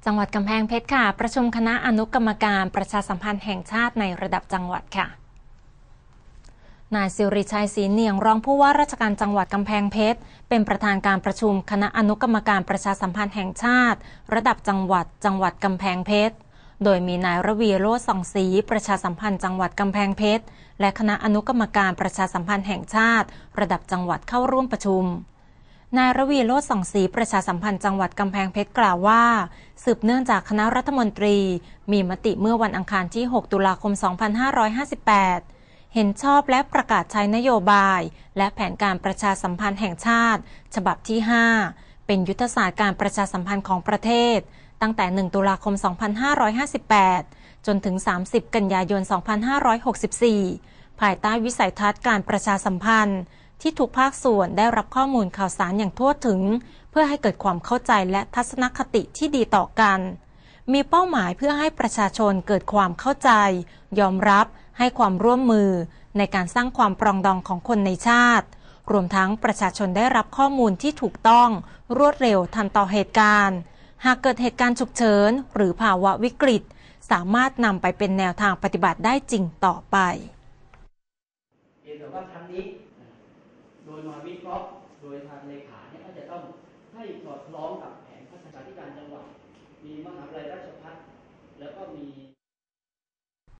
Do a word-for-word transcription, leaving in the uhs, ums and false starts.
จังหวัดกำแพงเพชรค่ะประชุมคณะอนุกรรมการประชาสัมพันธ์แห่งชาติในระดับจังหวัดค่ะนายสิริชัยศรีเนียงรองผู้ว่าราชการจังหวัดกำแพงเพชรเป็นประธานการประชุมคณะอนุกรรมการประชาสัมพันธ์แห่งชาติระดับจังหวัดจังหวัดกำแพงเพชรโดยมีนายระวีโรจน์ส่องศรีประชาสัมพันธ์จังหวัดกำแพงเพชรและคณะอนุกรรมการประชาสัมพันธ์แห่งชาติระดับจังหวัดเข้าร่วมประชุมนายระวีโรจน์ส่องศรีประชาสัมพันธ์จังหวัดกำแพงเพชรกล่าวว่าสืบเนื่องจากคณะรัฐมนตรีมีมติเมื่อวันอังคารที่หกตุลาคมสองพันห้าร้อยห้าสิบแปดเห็นชอบและประกาศใช้นโยบายและแผนการประชาสัมพันธ์แห่งชาติฉบับที่ห้าเป็นยุทธศาสตร์การประชาสัมพันธ์ของประเทศตั้งแต่หนึ่งตุลาคมสองพันห้าร้อยห้าสิบแปดจนถึงสามสิบกันยายนสองพันห้าร้อยหกสิบสี่ภายใต้วิสัยทัศน์การประชาสัมพันธ์ที่ทุกภาคส่วนได้รับข้อมูลข่าวสารอย่างทั่วถึงเพื่อให้เกิดความเข้าใจและทัศนคติที่ดีต่อกันมีเป้าหมายเพื่อให้ประชาชนเกิดความเข้าใจยอมรับให้ความร่วมมือในการสร้างความปรองดองของคนในชาติรวมทั้งประชาชนได้รับข้อมูลที่ถูกต้องรวดเร็วทันต่อเหตุการณ์หากเกิดเหตุการณ์ฉุกเฉินหรือภาวะวิกฤตสามารถนำไปเป็นแนวทางปฏิบัติได้จริงต่อไปเพียงแต่ว่าครั้งนี้โดยมาวิเคราะห์โดยทางเลขาเนี่ยก็จะต้องให้สอดคล้องกับแผนพัฒนาธิการจังหวัดมีมหาวิทยาลัยราชภัฏแล้วก็มี